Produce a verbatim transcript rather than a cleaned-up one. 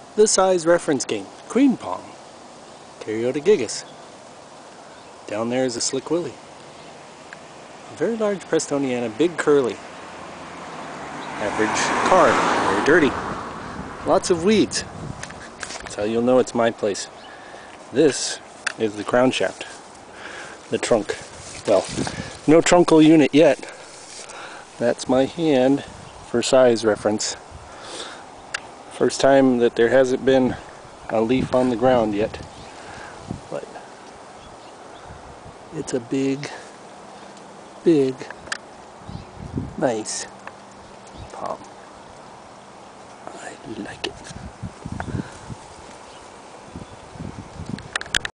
The size reference game, Queen Pong, Caryota gigas. Down there is a Slick Willy. A very large prestoniana, big curly. Average card, very dirty. Lots of weeds. That's how you'll know it's my place. This is the crown shaft, the trunk. Well, no trunkle unit yet. That's my hand for size reference. First time that there hasn't been a leaf on the ground yet. But it's a big, big, nice palm. I like it.